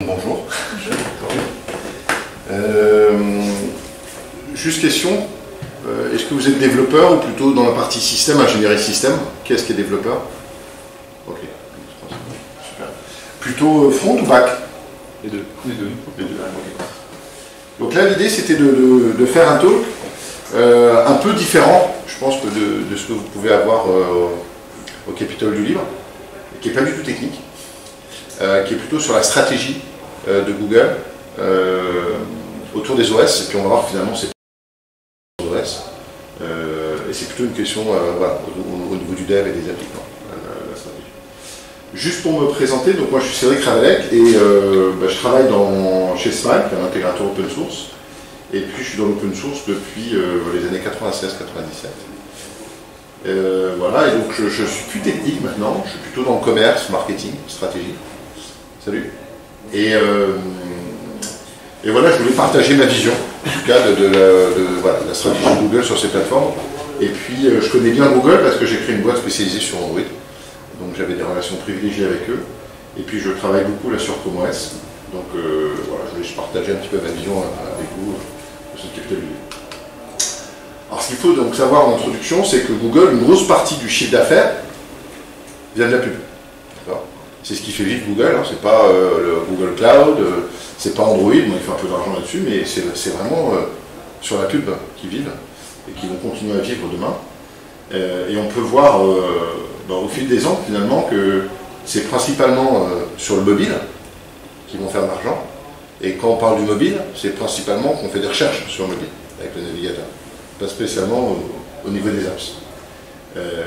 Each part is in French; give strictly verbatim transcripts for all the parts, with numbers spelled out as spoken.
Bonjour. Euh, juste question, euh, est-ce que vous êtes développeur ou plutôt dans la partie système, ingénierie système? Qui est-ce qui est développeur? Ok, super. Plutôt front ou back? Les deux. Les deux. Les deux. Okay. Donc là, l'idée, c'était de, de, de faire un talk euh, un peu différent, je pense, que de, de ce que vous pouvez avoir euh, au Capitole du Livre, qui n'est pas du tout technique, euh, qui est plutôt sur la stratégie euh, de Google euh, autour des O S, et puis on va voir finalement c'est pas des O S, euh, et c'est plutôt une question euh, voilà, au, au niveau du dev et des applicants, euh, la stratégie. Juste pour me présenter, donc moi je suis Cédric Ravalec, et euh, bah, je travaille dans, chez Smile, qui est un intégrateur open source, et puis je suis dans l'open source depuis euh, les années quatre-vingt-seize quatre-vingt-dix-sept. Euh, voilà, et donc je, je suis plus technique maintenant, je suis plutôt dans le commerce, marketing, stratégie. Salut. Et, euh, et voilà, je voulais partager ma vision, en tout cas, de, de, la, de, voilà, de la stratégie de Google sur ces plateformes. Et puis, euh, je connais bien Google parce que j'ai créé une boîte spécialisée sur Android. Donc j'avais des relations privilégiées avec eux. Et puis, je travaille beaucoup là sur ChromeOS. Donc euh, voilà, je voulais juste partager un petit peu ma vision avec vous de cette Capitole du Livre. Alors ce qu'il faut donc savoir en introduction, c'est que Google, une grosse partie du chiffre d'affaires vient de la pub. C'est ce qui fait vivre Google, hein. C'est pas euh, le Google Cloud, euh, c'est pas Android, bon, il fait un peu d'argent là-dessus, mais c'est vraiment euh, sur la pub qu'ils vivent et qui vont continuer à vivre demain. Euh, et on peut voir euh, bah, au fil des ans finalement que c'est principalement euh, sur le mobile qu'ils vont faire de l'argent. Et quand on parle du mobile, c'est principalement qu'on fait des recherches sur le mobile avec le navigateur. Pas spécialement au, au niveau des apps. Euh,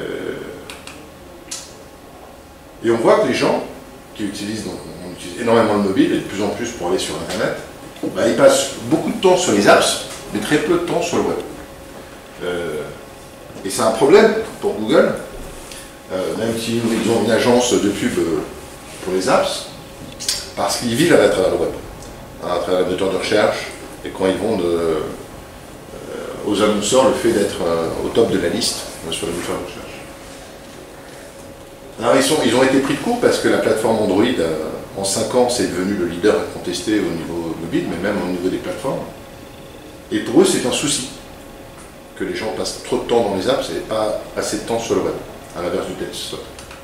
et on voit que les gens qui utilisent, donc on utilise énormément le mobile et de plus en plus pour aller sur Internet, bah, ils passent beaucoup de temps sur les apps, mais très peu de temps sur le web. Euh, et c'est un problème pour Google, euh, même s'ils ont une agence de pub pour les apps, parce qu'ils vivent à travers le web, à travers le moteur de recherche, et quand ils vont de aux annonceurs le fait d'être euh, au top de la liste euh, sur les moteurs de recherche. Alors ils, sont, ils ont été pris de court parce que la plateforme Android, euh, en cinq ans, c'est devenu le leader contesté au niveau mobile, mais même au niveau des plateformes. Et pour eux, c'est un souci que les gens passent trop de temps dans les apps et pas assez de temps sur le web, à l'inverse du desktop.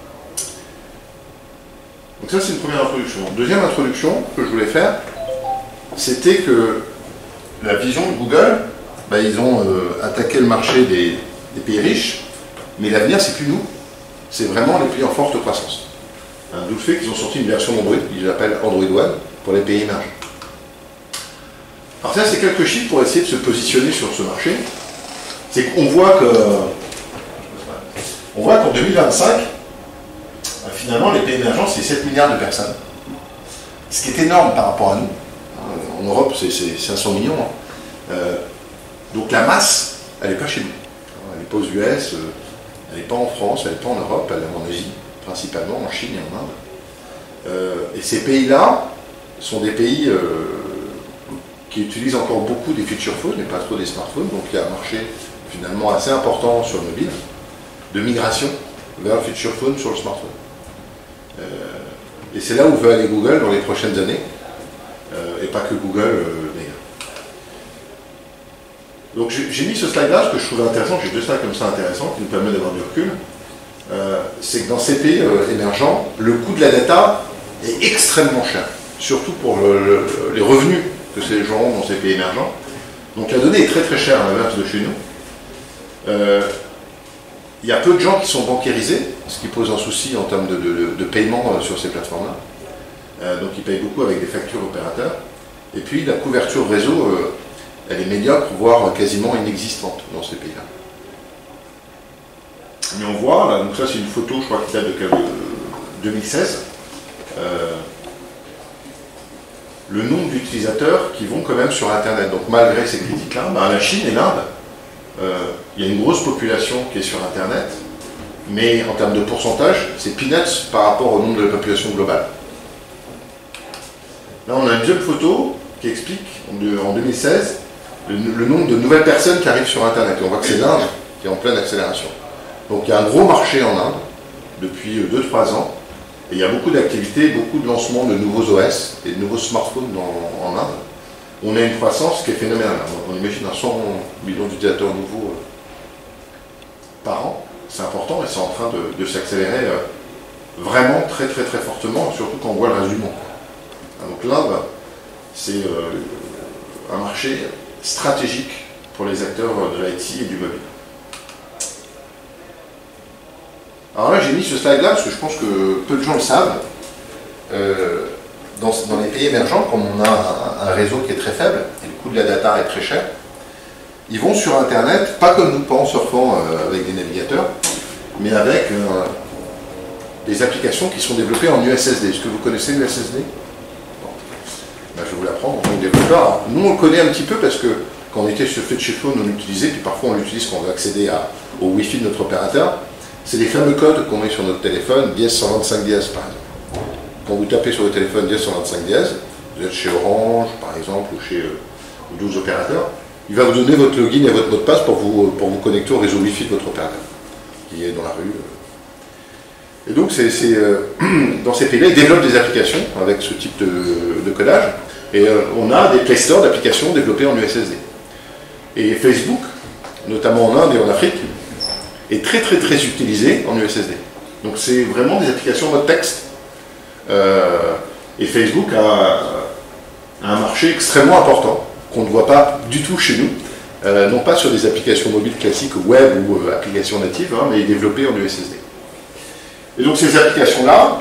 Donc ça, c'est une première introduction. Deuxième introduction que je voulais faire, c'était que la vision de Google, bah, ils ont euh, attaqué le marché des, des pays riches, mais l'avenir, c'est plus nous, c'est vraiment les pays en forte croissance. Hein, d'où le fait qu'ils ont sorti une version d'Android, qu'ils appellent Android One, pour les pays émergents. Alors ça, c'est quelques chiffres pour essayer de se positionner sur ce marché. C'est qu'on voit que, on voit qu'en deux mille vingt-cinq, bah, finalement, les pays émergents, c'est sept milliards de personnes. Ce qui est énorme par rapport à nous. En Europe, c'est cinq cents millions. Hein. Euh, Donc la masse, elle n'est pas chez nous. Elle n'est pas aux U S, elle n'est pas en France, elle n'est pas en Europe, elle est en Asie, principalement en Chine et en Inde. Euh, et ces pays-là sont des pays euh, qui utilisent encore beaucoup des feature phones, mais pas trop des smartphones, donc il y a un marché finalement assez important sur le mobile, de migration vers le feature phone sur le smartphone. Euh, et c'est là où veut aller Google dans les prochaines années, euh, et pas que Google euh, d'ailleurs. Donc j'ai mis ce slide-là, ce que je trouvais intéressant, j'ai deux slides comme ça intéressants qui nous permettent d'avoir du recul, euh, c'est que dans ces pays euh, émergents, le coût de la data est extrêmement cher, surtout pour le, le, les revenus que ces gens ont dans ces pays émergents. Donc la donnée est très très chère à l'inverse de chez nous. Euh, il y a peu de gens qui sont bancarisés, ce qui pose un souci en termes de, de, de paiement euh, sur ces plateformes-là. Euh, donc ils payent beaucoup avec des factures opérateurs. Et puis la couverture réseau, euh, elle est médiocre, voire quasiment inexistante dans ces pays-là. Mais on voit, là, donc ça c'est une photo, je crois, qui date de deux mille seize. Euh, le nombre d'utilisateurs qui vont quand même sur Internet. Donc malgré ces critiques-là, ben, la Chine et l'Inde, euh, il y a une grosse population qui est sur Internet, mais en termes de pourcentage, c'est peanuts par rapport au nombre de la population globale. Là on a une deuxième photo qui explique, en deux mille seize, Le, le nombre de nouvelles personnes qui arrivent sur Internet. Et on voit que c'est l'Inde qui est en pleine accélération. Donc il y a un gros marché en Inde depuis deux trois ans. Et il y a beaucoup d'activités, beaucoup de lancements de nouveaux O S et de nouveaux smartphones dans, en Inde. On a une croissance qui est phénoménale. On imagine un cent millions d'utilisateurs nouveaux euh, par an. C'est important et c'est en train de, de s'accélérer euh, vraiment très très très fortement, surtout quand on voit le reste du monde. Donc l'Inde, c'est euh, un marché stratégique pour les acteurs de l'I T et du mobile. Alors là, j'ai mis ce slide-là parce que je pense que peu de gens le savent. Euh, dans, dans les pays émergents, comme on a un, un réseau qui est très faible et le coût de la data est très cher, ils vont sur Internet, pas comme nous, pas en surfant euh, avec des navigateurs, mais avec euh, des applications qui sont développées en U S S D. Est-ce que vous connaissez l'U S S D? Bon. Ben, je vais vous l'apprendre en tant que développeur. Alors, nous, on le connaît un petit peu parce que quand on était sur Fetch-Phone, on l'utilisait, puis parfois on l'utilise quand on veut accéder à, au Wi-Fi de notre opérateur. C'est les fameux codes qu'on met sur notre téléphone, dièse cent vingt-cinq dièse par exemple. Quand vous tapez sur le téléphone dièse cent vingt-cinq dièse, vous êtes chez Orange par exemple, ou chez euh, douze opérateurs, il va vous donner votre login et votre mot de passe pour vous, pour vous connecter au réseau Wi-Fi de votre opérateur, qui est dans la rue. Et donc, c'est, c'est, euh, dans ces pays-là, ils développent des applications avec ce type de, de codage, et euh, on a des Play Store d'applications développées en U S S D. Et Facebook, notamment en Inde et en Afrique, est très très très utilisé en U S S D. Donc c'est vraiment des applications mode texte. Euh, et Facebook a, a un marché extrêmement important, qu'on ne voit pas du tout chez nous, euh, non pas sur des applications mobiles classiques, web ou euh, applications natives, hein, mais développées en U S S D. Et donc ces applications-là,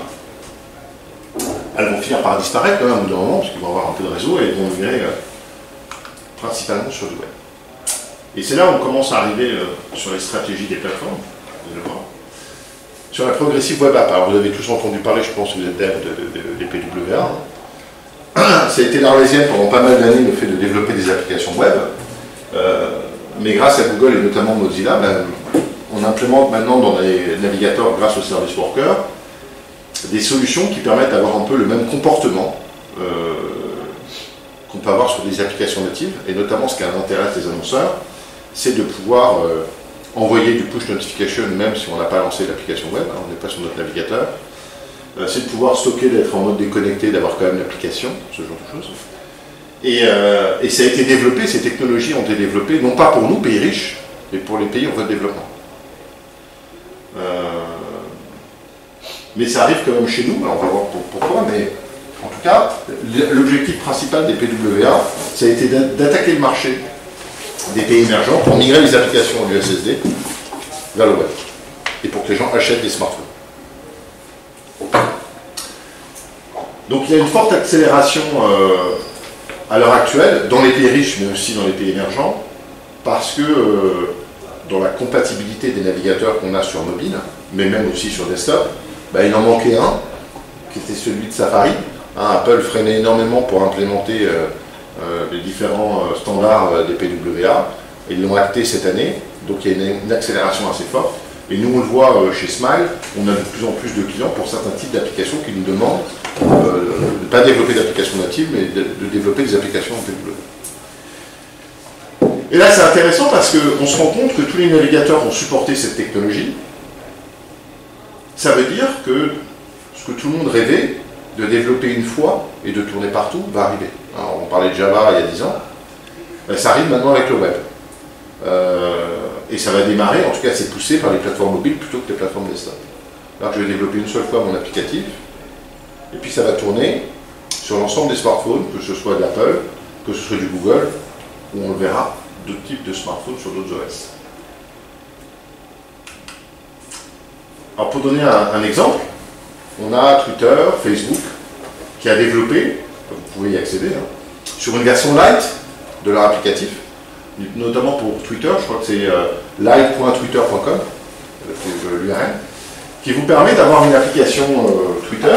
elles vont finir par disparaître quand même au bout d'un moment, parce qu'ils vont avoir un peu de réseau et ils vont migrer euh, principalement sur du web. Et c'est là où on commence à arriver euh, sur les stratégies des plateformes, vous allez le voir. Sur la Progressive Web App, alors vous avez tous entendu parler, je pense que vous êtes dev de, de, de, des P W A. Ça a été l'Arlésienne pendant pas mal d'années le fait de développer des applications web. Euh, mais grâce à Google et notamment Mozilla, ben, on implémente maintenant dans les navigateurs, grâce au Service Worker, des solutions qui permettent d'avoir un peu le même comportement euh, qu'on peut avoir sur des applications natives, et notamment ce qui intéresse les annonceurs, c'est de pouvoir euh, envoyer du push notification même si on n'a pas lancé l'application web, hein, on n'est pas sur notre navigateur. Euh, c'est de pouvoir stocker, d'être en mode déconnecté, d'avoir quand même l'application, ce genre de choses. Et, euh, et ça a été développé, ces technologies ont été développées, non pas pour nous, pays riches, mais pour les pays en voie de développement. Euh, mais ça arrive quand même chez nous, alors on va voir pourquoi, mais en tout cas, l'objectif principal des P W A, ça a été d'attaquer le marché des pays émergents pour migrer les applications en U S S D vers le web, et pour que les gens achètent des smartphones. Donc il y a une forte accélération euh, à l'heure actuelle, dans les pays riches, mais aussi dans les pays émergents, parce que euh, dans la compatibilité des navigateurs qu'on a sur mobile, mais même aussi sur desktop, bah, il en manquait un, qui était celui de Safari. Hein, Apple freinait énormément pour implémenter euh, euh, les différents euh, standards euh, des P W A. Ils l'ont acté cette année, donc il y a une, une accélération assez forte. Et nous, on le voit euh, chez Smile, on a de plus en plus de clients pour certains types d'applications qui nous demandent euh, de ne pas développer d'applications natives, mais de, de développer des applications en P W A. Et là, c'est intéressant parce qu'on se rend compte que tous les navigateurs vont supporter cette technologie. Ça veut dire que ce que tout le monde rêvait, de développer une fois et de tourner partout, va arriver. Alors, on parlait de Java il y a dix ans, ben, ça arrive maintenant avec le web. Euh, et ça va démarrer, en tout cas c'est poussé par les plateformes mobiles plutôt que les plateformes desktop. Là je vais développer une seule fois mon applicatif, et puis ça va tourner sur l'ensemble des smartphones, que ce soit d'Apple, que ce soit du Google, où on le verra, d'autres types de smartphones sur d'autres O S. Alors pour donner un, un exemple, on a Twitter, Facebook, qui a développé, vous pouvez y accéder, hein, sur une version light de leur applicatif, notamment pour Twitter, je crois que c'est euh, live point twitter point com, l'U R L, qui vous permet d'avoir une application euh, Twitter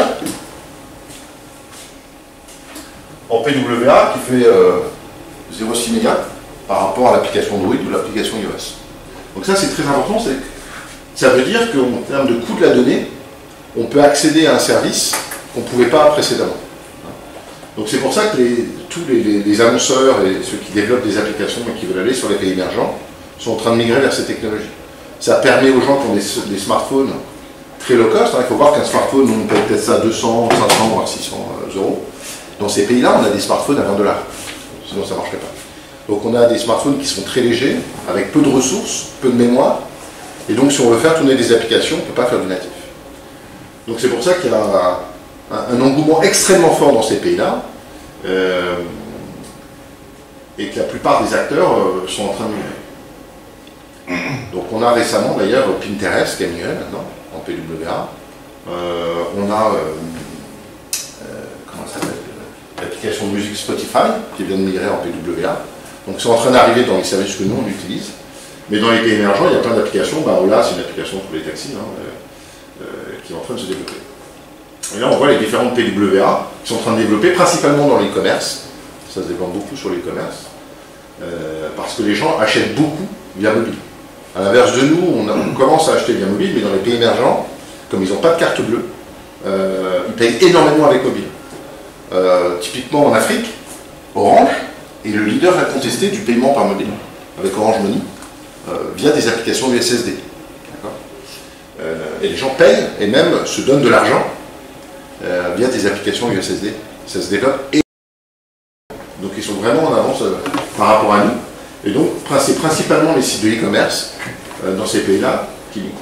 en P W A qui fait euh, zéro virgule six mégas par rapport à l'application Android ou l'application iOS. Donc ça c'est très important, c'est que ça veut dire qu'en termes de coût de la donnée, on peut accéder à un service qu'on ne pouvait pas précédemment. Donc c'est pour ça que les, tous les, les, les annonceurs et ceux qui développent des applications et qui veulent aller sur les pays émergents sont en train de migrer vers ces technologies. Ça permet aux gens qui ont des, des smartphones très low cost. Hein. Il faut voir qu'un smartphone, on paye peut-être ça deux cents, cinq cents, voire six cents euros. Dans ces pays-là, on a des smartphones à vingt dollars. Sinon, ça ne marcherait pas. Donc, on a des smartphones qui sont très légers, avec peu de ressources, peu de mémoire. Et donc, si on veut faire tourner des applications, on ne peut pas faire du natif. Donc, c'est pour ça qu'il y a un, un, un engouement extrêmement fort dans ces pays-là. Euh, et que la plupart des acteurs euh, sont en train de migrer. Donc, on a récemment, d'ailleurs, Pinterest qui a migré maintenant, en P W A. Euh, on a... Euh, comment ça s'appelle, l'application de musique Spotify qui vient de migrer en P W A. Donc c'est en train d'arriver dans les services que nous on utilise. Mais dans les pays émergents, il y a plein d'applications. Bah, Ola, c'est une application pour les taxis hein, euh, euh, qui est en train de se développer. Et là, on voit les différentes P W A qui sont en train de développer, principalement dans l'e-commerce. Ça se développe beaucoup sur l'e-commerce. Euh, parce que les gens achètent beaucoup via mobile. À l'inverse de nous, on, a, on commence à acheter via mobile, mais dans les pays émergents, comme ils n'ont pas de carte bleue, euh, ils payent énormément avec mobile. Euh, typiquement en Afrique, Orange est le leader incontesté du paiement par mobile, avec Orange Money, euh, via des applications U S S D. Euh, et les gens payent et même se donnent de l'argent euh, via des applications U S S D. Ça se développe et donc ils sont vraiment en avance euh, par rapport à nous. Et donc c'est principalement les sites de e-commerce euh, dans ces pays-là qui nous coûtent.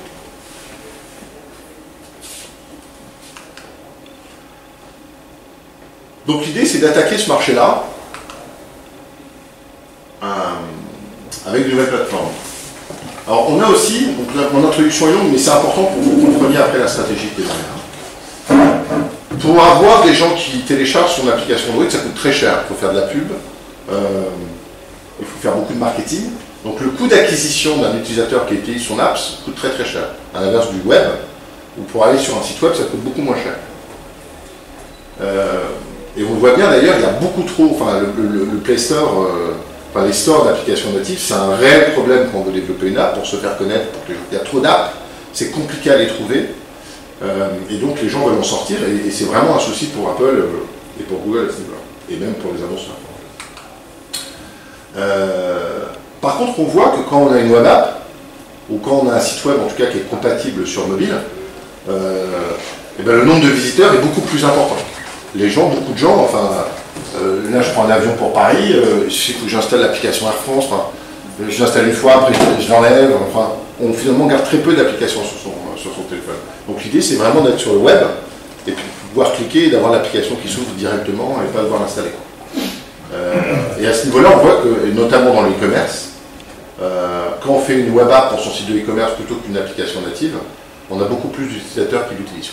Donc l'idée c'est d'attaquer ce marché-là euh, avec de nouvelles plateformes. Alors on a aussi, donc là, mon introduction est longue, mais c'est important pour que vous compreniez après la stratégie qui est derrière. Pour avoir des gens qui téléchargent son application Android, ça coûte très cher. Il faut faire de la pub, euh, il faut faire beaucoup de marketing. Donc le coût d'acquisition d'un utilisateur qui utilise son app coûte très très cher. À l'inverse du web, où pour aller sur un site web, ça coûte beaucoup moins cher. Euh, Et on le voit bien d'ailleurs, il y a beaucoup trop, enfin le, le, le Play Store, euh, enfin les stores d'applications natives, c'est un réel problème quand on veut développer une app pour se faire connaître. Pour que les gens, il y a trop d'apps, c'est compliqué à les trouver, euh, et donc les gens veulent en sortir, et, et c'est vraiment un souci pour Apple euh, et pour Google à ce niveau-là, et même pour les annonceurs. Euh, par contre, on voit que quand on a une web app, ou quand on a un site web en tout cas qui est compatible sur mobile, euh, et ben, le nombre de visiteurs est beaucoup plus important. Les gens, beaucoup de gens, enfin, euh, là je prends un avion pour Paris, euh, il suffit que j'installe l'application Air France, enfin, je l'installe une fois, après je, je l'enlève, enfin, on finalement garde très peu d'applications sur son, sur son téléphone. Donc l'idée c'est vraiment d'être sur le web, et puis de pouvoir cliquer et d'avoir l'application qui s'ouvre directement et pas devoir l'installer. Euh, et à ce niveau-là, on voit que, et notamment dans l'e-commerce, euh, quand on fait une web app pour son site de e-commerce plutôt qu'une application native, on a beaucoup plus d'utilisateurs qui l'utilisent.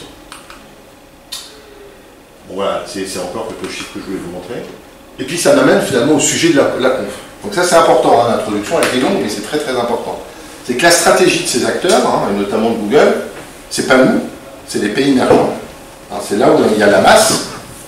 Bon voilà, c'est encore quelques chiffres que je voulais vous montrer. Et puis ça m'amène finalement au sujet de la, la conf. Donc ça c'est important, hein, l'introduction elle est longue, mais c'est très très important. C'est que la stratégie de ces acteurs, hein, et notamment de Google, c'est pas nous, c'est les pays émergents. C'est là où il y a la masse.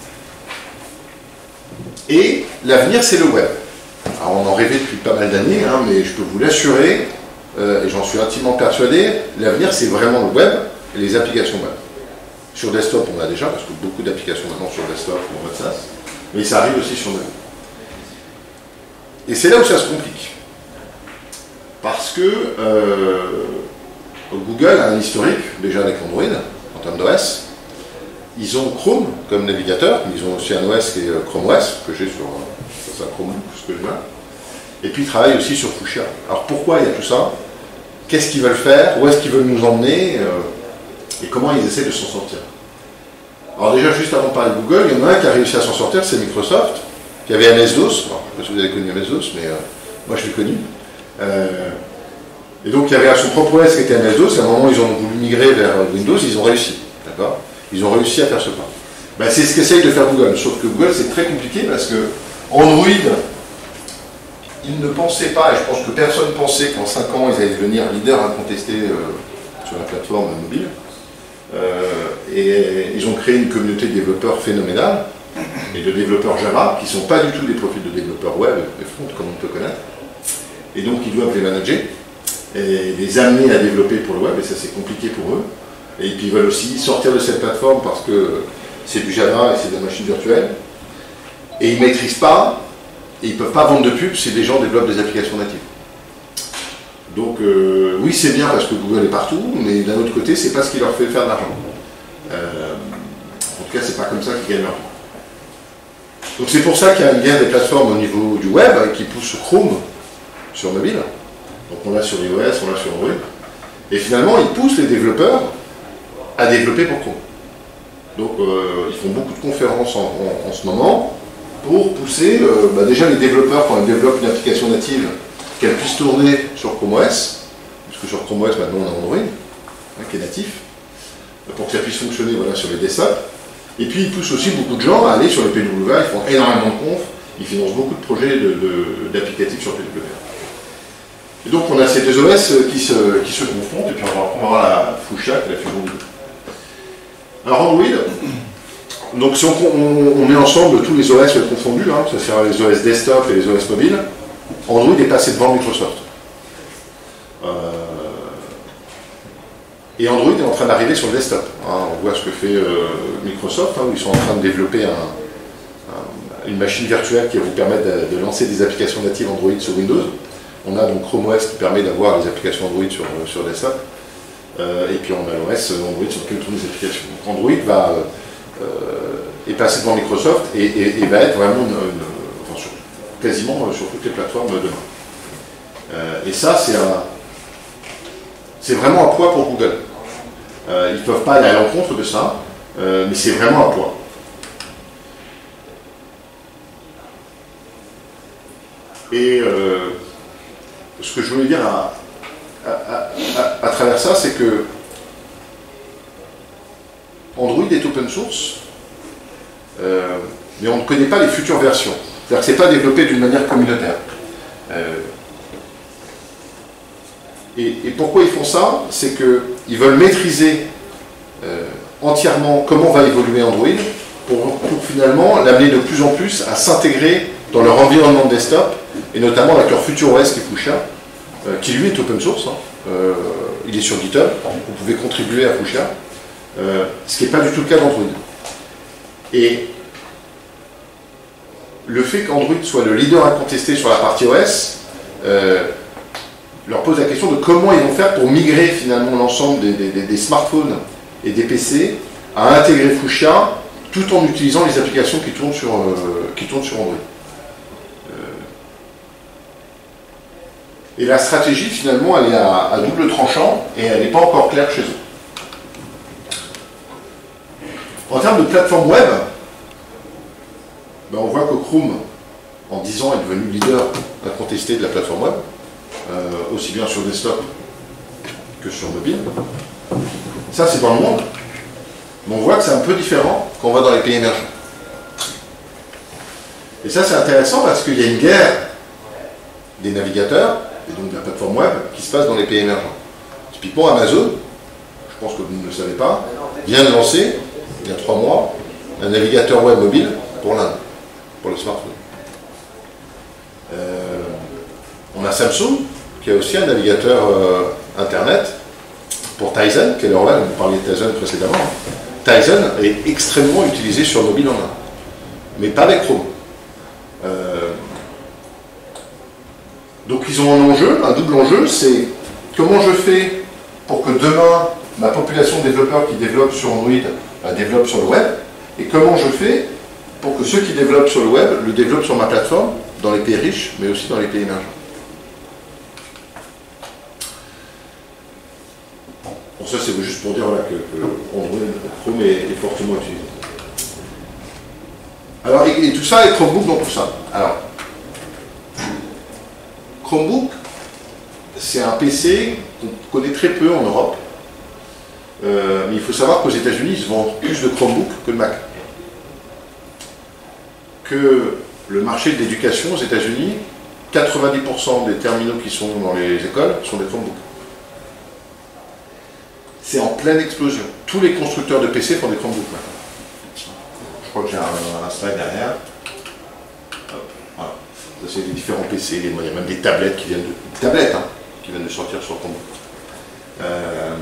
Et l'avenir c'est le web. Alors on en rêvait depuis pas mal d'années, hein, mais je peux vous l'assurer, euh, et j'en suis intimement persuadé, l'avenir c'est vraiment le web et les applications web. Sur desktop, on a déjà, parce que beaucoup d'applications maintenant sur desktop ou en mode SaaS, mais ça arrive aussi sur mobile. Et c'est là où ça se complique. Parce que euh, Google a un historique, déjà avec Android, en termes d'O S. Ils ont Chrome comme navigateur, mais ils ont aussi un O S qui est Chrome O S, que j'ai sur, sur sa Chromebook, ce que je vois. Et puis ils travaillent aussi sur Fuchsia. Alors pourquoi il y a tout ça? Qu'est-ce qu'ils veulent faire? Où est-ce qu'ils veulent nous emmener? Et comment ils essaient de s'en sortir. Alors déjà, juste avant de parler de Google, il y en a un qui a réussi à s'en sortir, c'est Microsoft, qui avait M S DOS. Alors, je ne sais pas si vous avez connu M S DOS, mais euh, moi je l'ai connu. Euh, et donc il y avait son propre O S qui était M S DOS, et à un moment ils ont voulu migrer vers Windows, ils ont réussi. D'accord? Ils ont réussi à faire ce pas. Ben, c'est ce qu'essaye de faire Google, sauf que Google c'est très compliqué parce que Android, ils ne pensaient pas, et je pense que personne ne pensait qu'en cinq ans ils allaient devenir leader incontesté euh, sur la plateforme mobile. Euh, et ils ont créé une communauté de développeurs phénoménale et de développeurs Java qui ne sont pas du tout des profils de développeurs web et front comme on peut connaître, et donc ils doivent les manager et les amener à développer pour le web, et ça c'est compliqué pour eux, et puis ils veulent aussi sortir de cette plateforme parce que c'est du Java et c'est de la machine virtuelle, et ils ne maîtrisent pas et ils ne peuvent pas vendre de pub si les gens développent des applications natives. Donc euh, oui, c'est bien parce que Google est partout, mais d'un autre côté, c'est pas ce qui leur fait faire de l'argent. Euh, en tout cas, c'est pas comme ça qu'ils gagnent leur argent. Donc c'est pour ça qu'il y a une guerre des plateformes au niveau du web qui pousse Chrome sur mobile. Donc on l'a sur iOS, on l'a sur Android. Et finalement, ils poussent les développeurs à développer pour Chrome. Donc euh, ils font beaucoup de conférences en, en, en ce moment pour pousser euh, bah déjà les développeurs, quand ils développent une application native, qu'elle puisse tourner sur Chrome O S, puisque sur Chrome O S maintenant on a Android, hein, qui est natif, pour que ça puisse fonctionner voilà, sur les desktops. Et puis ils poussent aussi beaucoup de gens à aller sur les P W A, ils font énormément de confs, ils financent beaucoup de projets d'applicatifs sur P W A. Et donc on a ces deux O S qui se, qui se confrontent, et puis on va, on va voir la Fuchsia, qui est la fusion des deux. Alors Android, donc si on, on, on met ensemble tous les O S confondus, hein, ça sert les O S desktop et les O S mobile, Android est passé devant Microsoft. Euh, et Android est en train d'arriver sur le desktop. Hein, on voit ce que fait euh, Microsoft, hein, où ils sont en train de développer un, un, une machine virtuelle qui va vous permettre de, de lancer des applications natives Android sur Windows. On a donc Chrome O S qui permet d'avoir les applications Android sur, sur desktop. Euh, et puis on a l'O S Android sur lequel tournent les applications. Donc Android va, euh, est passé devant Microsoft et, et, et va être vraiment une, une, enfin, sur, quasiment sur toutes les plateformes demain. Euh, et ça, c'est un, c'est vraiment un poids pour Google. Euh, ils ne peuvent pas aller à l'encontre de ça, euh, mais c'est vraiment un poids. Et euh, ce que je voulais dire à, à, à, à, à travers ça, c'est que Android est open source, euh, mais on ne connaît pas les futures versions. C'est-à-dire que ce n'est pas développé d'une manière communautaire. Euh, et, et pourquoi ils font ça? C'est qu'ils veulent maîtriser euh, entièrement comment va évoluer Android pour, pour finalement l'amener de plus en plus à s'intégrer dans leur environnement de desktop, et notamment avec leur futur O S qui est Fuchsia, euh, qui lui est open source. Hein. Euh, il est sur GitHub, vous pouvez contribuer à Fuchsia, euh, ce qui n'est pas du tout le cas d'Android. Et le fait qu'Android soit le leader incontesté sur la partie O S euh, leur pose la question de comment ils vont faire pour migrer finalement l'ensemble des, des, des smartphones et des P C à intégrer Fuchsia tout en utilisant les applications qui tournent sur, euh, qui tournent sur Android. Euh, et la stratégie finalement elle est à, à double tranchant et elle n'est pas encore claire chez eux. En termes de plateforme web, ben on voit que Chrome, en dix ans, est devenu leader incontesté de la plateforme web, euh, aussi bien sur desktop que sur mobile. Ça, c'est dans le monde. Mais on voit que c'est un peu différent quand on va dans les pays émergents. Et ça, c'est intéressant parce qu'il y a une guerre des navigateurs, et donc de la plateforme web, qui se passe dans les pays émergents. Typiquement, Amazon, je pense que vous ne le savez pas, vient de lancer, il y a trois mois, un navigateur web mobile pour l'Inde, pour le smartphone. Euh, on a Samsung, qui a aussi un navigateur euh, Internet pour Tizen, qui est leur web, on parlait de Tizen précédemment. Tizen est extrêmement utilisé sur mobile en Inde, mais pas avec Chrome. Euh, donc ils ont un enjeu, un double enjeu, c'est comment je fais pour que demain, ma population de développeurs qui développent sur Android la développe sur le web, et comment je fais pour que ceux qui développent sur le web le développent sur ma plateforme, dans les pays riches, mais aussi dans les pays émergents. Bon, ça c'est juste pour dire voilà, que, que Android, Chrome est, est fortement utilisé. Alors, et, et tout ça, et Chromebook dans tout ça. Alors, Chromebook, c'est un P C qu'on connaît très peu en Europe. Euh, mais il faut savoir qu'aux États-Unis, ils se vendent plus de Chromebook que de Mac. Que le marché de l'éducation aux États-Unis, quatre-vingt-dix pour cent des terminaux qui sont dans les écoles sont des Chromebooks. C'est en pleine explosion. Tous les constructeurs de P C font des Chromebooks maintenant. Je crois que j'ai un, un slide derrière. Hop, voilà. Ça c'est les différents P C, il y a même des tablettes qui viennent de, des tablettes, hein, qui viennent de sortir sur Chromebook. Euh,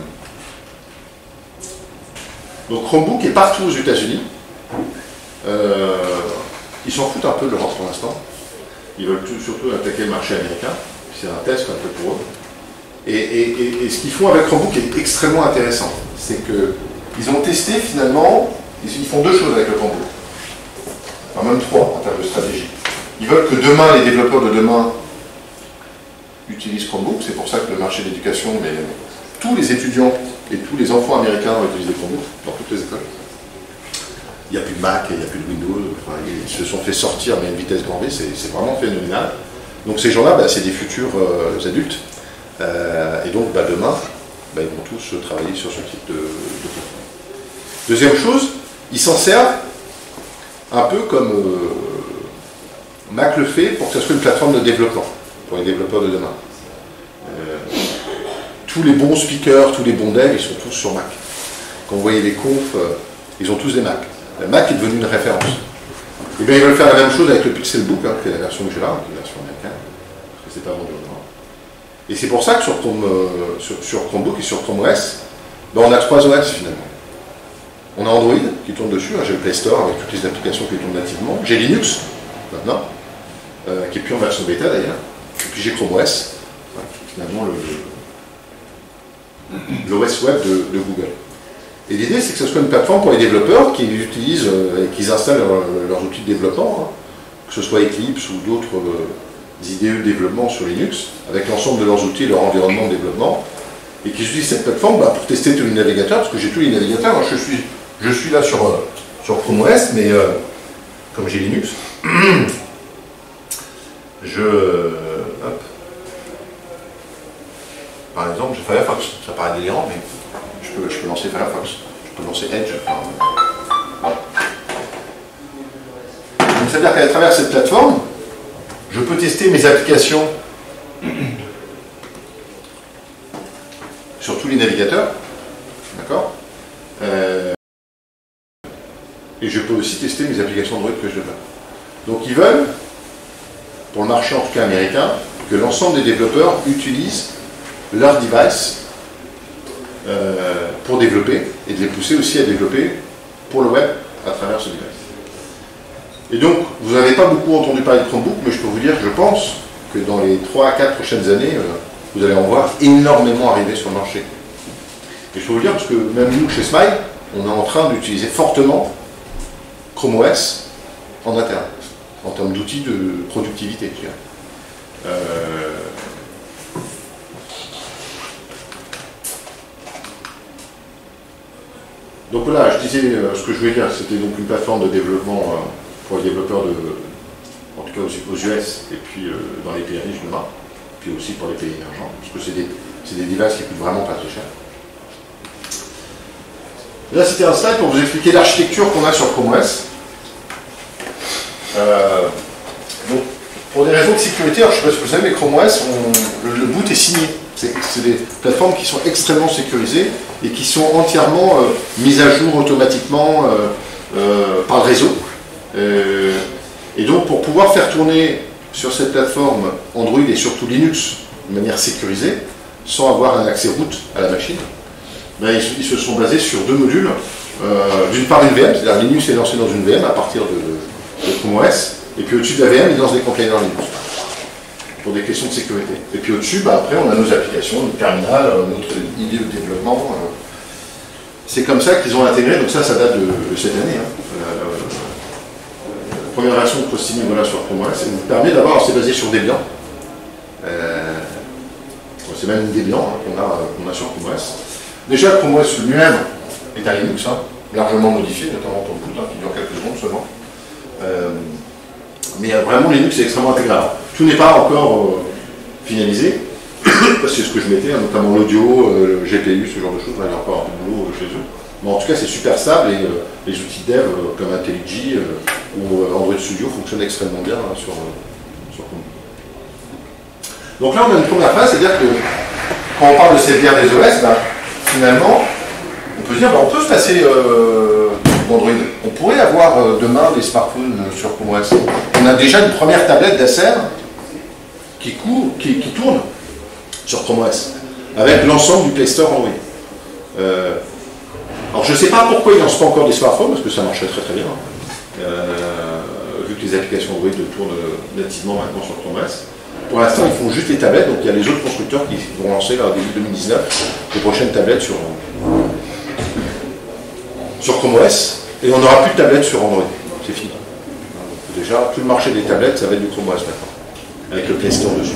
Donc Chromebook est partout aux États-Unis. Euh, ils s'en foutent un peu de l'Europe pour l'instant. Ils veulent tout, surtout attaquer le marché américain. C'est un test un peu pour eux. Et, et, et, et ce qu'ils font avec Chromebook est extrêmement intéressant. C'est qu'ils ont testé finalement, ils font deux choses avec le Chromebook. Enfin, même trois en termes de stratégie. Ils veulent que demain, les développeurs de demain utilisent Chromebook. C'est pour ça que le marché de l'éducation, mais tous les étudiants et tous les enfants américains vont utiliser Chromebook dans toutes les écoles. Il n'y a plus de Mac, il n'y a plus de Windows. Enfin, ils se sont fait sortir mais à une vitesse grand V, c'est vraiment phénoménal. Donc ces gens-là, bah, c'est des futurs euh, adultes. Euh, et donc bah, demain, bah, ils vont tous travailler sur ce type de, de plateforme. Deuxième chose, ils s'en servent un peu comme euh, Mac le fait pour que ce soit une plateforme de développement pour les développeurs de demain. Euh, tous les bons speakers, tous les bons devs, ils sont tous sur Mac. Quand vous voyez les confs, euh, ils ont tous des Mac. Le Mac est devenu une référence. Et bien ils veulent faire la même chose avec le Pixelbook, hein, qui est la version que j'ai là, qui est la version américaine, parce que c'est pas vendu au Nord. Et c'est pour ça que sur, Chrome, euh, sur, sur Chromebook et sur Chrome O S, ben on a trois O S finalement. On a Android qui tourne dessus, hein, j'ai le Play Store avec toutes les applications qui tournent nativement. J'ai Linux maintenant, euh, qui est plus en version bêta d'ailleurs. Et puis j'ai Chrome O S, ouais, finalement l'O S web de, de Google. Et l'idée c'est que ce soit une plateforme pour les développeurs qui utilisent euh, et qui installent leur, leurs outils de développement, hein, que ce soit Eclipse ou d'autres euh, I D E de développement sur Linux, avec l'ensemble de leurs outils et leur environnement de développement, et qui utilisent cette plateforme bah, pour tester tous les navigateurs, parce que j'ai tous les navigateurs. Moi, je, suis, je suis là sur, euh, sur Chrome O S, mais euh, comme j'ai Linux, je... Hop. Par exemple, j'ai Firefox. Ça paraît délirant, mais je peux, je peux lancer Firefox. Je peux lancer Edge. Enfin, voilà. Donc, ça veut dire qu'à travers cette plateforme, je peux tester mes applications sur tous les navigateurs, d'accord, euh, et je peux aussi tester mes applications Android que je développe. Donc ils veulent, pour le marché en tout cas américain, que l'ensemble des développeurs utilisent leur device euh, pour développer, et de les pousser aussi à développer pour le web à travers ce device. Et donc, vous n'avez pas beaucoup entendu parler de Chromebook, mais je peux vous dire que je pense que dans les trois à quatre prochaines années, euh, vous allez en voir énormément arriver sur le marché. Et je peux vous dire, parce que même nous, chez Smile, on est en train d'utiliser fortement Chrome O S en interne, en termes d'outils de productivité, je dirais. Euh... Donc voilà, je disais, euh, ce que je voulais dire, c'était donc une plateforme de développement euh, pour les développeurs, de, en tout cas aux, aux U S, et puis euh, dans les pays riches demain, puis aussi pour les pays émergents, parce que c'est des, des devices qui coûtent vraiment pas très cher. Et là, c'était un slide pour vous expliquer l'architecture qu'on a sur Chrome O S. Euh, donc, pour des raisons de sécurité, alors, je ne sais pas si vous savez, mais Chrome O S, on, le, le boot est signé. C'est des plateformes qui sont extrêmement sécurisées et qui sont entièrement euh, mises à jour automatiquement euh, euh, par le réseau. Euh, et donc, pour pouvoir faire tourner sur cette plateforme Android et surtout Linux de manière sécurisée, sans avoir un accès root à la machine, ben, ils, ils se sont basés sur deux modules. Euh, D'une part, une V M, c'est-à-dire Linux est lancé dans une V M à partir de, de Chrome O S, et puis au-dessus de la V M, ils lancent des containers Linux, pour des questions de sécurité. Et puis au-dessus, bah, après, on a nos applications, notre terminal, notre idée de développement. Euh. C'est comme ça qu'ils ont intégré, donc ça, ça date de, de cette année. Hein. Euh, la première version de Costini, voilà, sur Chrome O S, ça nous permet d'avoir, c'est basé sur Debian. Euh, c'est même Debian hein, qu'on a, qu'on a sur Chrome O S. Déjà, Chrome O S lui-même est un Linux, hein, largement modifié, notamment pour le boot, hein, qui dure quelques secondes seulement. Euh, mais vraiment, Linux est extrêmement intégré. Tout n'est pas encore euh, finalisé, c'est ce que je mettais, hein, notamment l'audio, euh, le G P U, ce genre de choses, là, il y a encore un peu de boulot euh, chez eux. Mais en tout cas, c'est super stable et euh, les outils de dev euh, comme IntelliJ euh, ou euh, Android Studio fonctionnent extrêmement bien hein, sur, euh, sur Chrome. Donc là, on a une première phase, c'est-à-dire que quand on parle de cette guerre des O S, bah, finalement, on peut se dire, bah, on peut se passer euh, d'Android. On pourrait avoir euh, demain des smartphones euh, sur Chrome O S. On a déjà une première tablette d'Acer qui, qui, qui tourne sur Chrome O S, avec l'ensemble du Play Store Android. Euh, alors je ne sais pas pourquoi ils ne lancent pas encore des smartphones, parce que ça marchait très très bien, euh, vu que les applications Android tournent nativement maintenant sur Chrome O S. Pour l'instant, ils font juste les tablettes, donc il y a les autres constructeurs qui vont lancer là, début deux mille dix-neuf les prochaines tablettes sur, sur Chrome O S, et on n'aura plus de tablettes sur Android. C'est fini. Donc, déjà, tout le marché des tablettes, ça va être du Chrome O S maintenant, avec le Play Store dessus.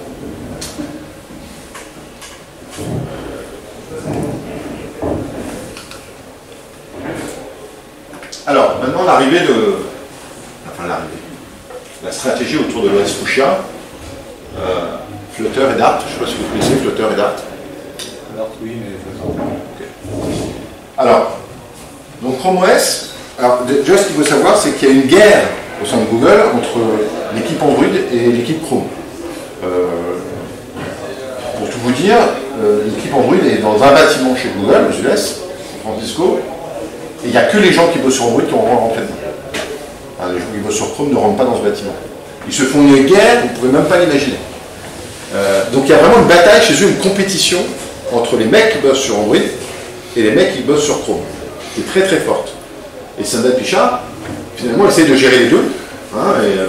Alors, maintenant, l'arrivée de... Enfin, l'arrivée. La stratégie autour de l'O S Fuchsia, euh, Flutter et Dart. Je ne sais pas si vous connaissez Flutter et Dart. Dart, oui, mais Flutter. Okay. Alors, donc Chrome O S, alors, déjà, ce qu'il faut savoir, c'est qu'il y a une guerre au sein de Google entre l'équipe Android et l'équipe Chrome. Euh, pour tout vous dire, euh, l'équipe Android est dans un bâtiment chez Google, aux U S, San Francisco, et il n'y a que les gens qui bossent sur Android qui ont rentré dedans. Enfin, les gens qui bossent sur Chrome ne rentrent pas dans ce bâtiment. Ils se font une guerre, vous ne pouvez même pas l'imaginer. Euh, donc il y a vraiment une bataille chez eux, une compétition entre les mecs qui bossent sur Android et les mecs qui bossent sur Chrome, qui est très très forte. Et Sundar Pichai, finalement, essaie de gérer les deux. Hein, et, euh,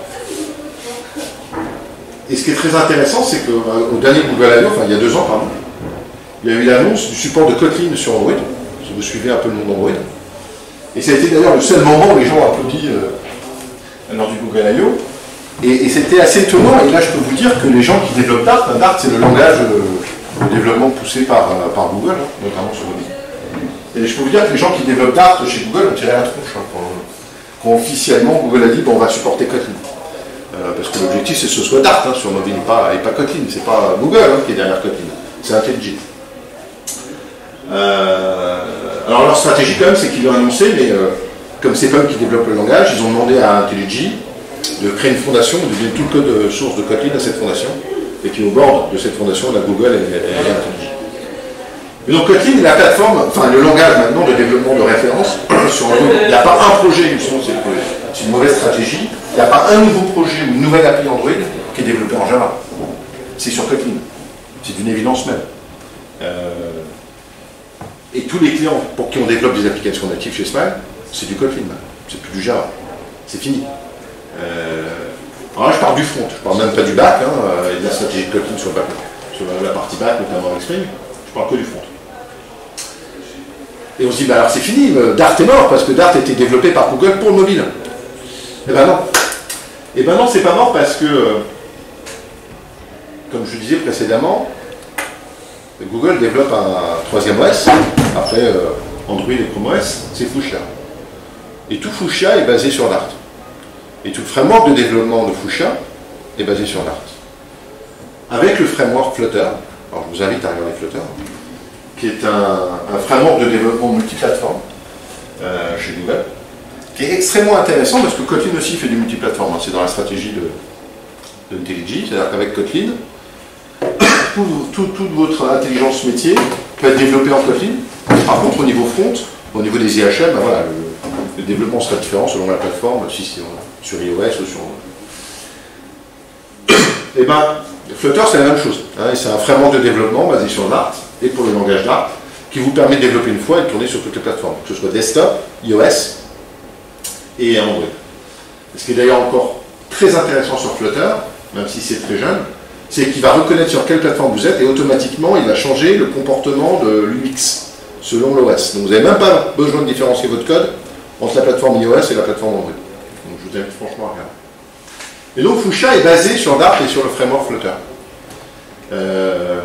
et ce qui est très intéressant, c'est qu'au euh, dernier Google I O, enfin il y a deux ans, pardon, il y a eu l'annonce du support de Kotlin sur Android, si vous suivez un peu le monde Android. Et ça a été d'ailleurs le seul moment où les gens ont applaudi euh, lors du Google I O. Et, et c'était assez étonnant, et là je peux vous dire que les gens qui développent Dart, hein, Dart c'est le langage euh, de développement poussé par, euh, par Google, hein, notamment sur mobile. Et je peux vous dire que les gens qui développent Dart chez Google ont tiré la tronche. Hein, quand, quand officiellement Google a dit bon, on va supporter Kotlin. Euh, parce que l'objectif c'est que ce soit Dart hein, sur mobile et pas, et pas Kotlin. C'est pas Google hein, qui est derrière Kotlin, c'est IntelliJ. Euh, alors leur stratégie quand même c'est qu'ils l'ont annoncé, mais euh, comme c'est pas eux qui développent le langage, ils ont demandé à IntelliJ de créer une fondation, de donner tout le code source de Kotlin à cette fondation, et puis au bord de cette fondation, la Google et, et, et IntelliJ. Mais donc Kotlin est la plateforme, enfin le langage maintenant de développement de référence sur Android. Il n'y a pas un projet, c'est une mauvaise stratégie, il n'y a pas un nouveau projet ou une nouvelle appli Android qui est développé en Java. C'est sur Kotlin. C'est d'une évidence même. Euh, et tous les clients pour qui on développe des applications natives chez Smile, c'est du Kotlin. C'est plus du Java. C'est fini. Euh, alors là, je pars du front, je parle même pas du back, hein, et de la stratégie de Kotlin sur, le back, sur la partie back, notamment avec Spring, je parle que du front. Et on se dit, bah alors c'est fini, Dart est mort, parce que Dart a été développé par Google pour le mobile. Eh ben non. Eh ben non, c'est pas mort parce que, comme je disais précédemment, Google développe un troisième O S, après euh, Android et Chrome O S, c'est Fuchsia. Et tout Fuchsia est basé sur Dart. Et tout le framework de développement de Fuchsia est basé sur Dart. Avec le framework Flutter, alors je vous invite à regarder Flutter, qui est un, un framework de développement multiplateforme euh, chez Google, qui est extrêmement intéressant parce que Kotlin aussi fait du multiplateforme, hein, c'est dans la stratégie de, de IntelliJ, c'est-à-dire qu'avec Kotlin, toute tout, tout votre intelligence métier peut être développée en Kotlin. Par contre, au niveau front, au niveau des I H M, ben voilà, le, le développement sera différent selon la plateforme, si c'est sur iOS ou sur... Et ben, Flutter, c'est la même chose. Hein, c'est un framework de développement basé sur Dart, et pour le langage Dart, qui vous permet de développer une fois et de tourner sur toutes les plateformes, que ce soit desktop, iOS et Android. Ce qui est d'ailleurs encore très intéressant sur Flutter, même si c'est très jeune, c'est qu'il va reconnaître sur quelle plateforme vous êtes et automatiquement il va changer le comportement de l'U X selon l'O S. Donc vous n'avez même pas besoin de différencier votre code entre la plateforme iOS et la plateforme Android. Donc je vous invite franchement à regarder. Et donc Fuchsia est basé sur Dart et sur le framework Flutter. Euh...